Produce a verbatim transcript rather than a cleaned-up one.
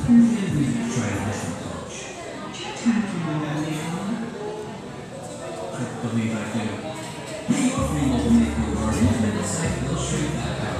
Maybe we could try a different approach. I believe I do. Hey, your free mobile makeover. In minutes, I will show you that.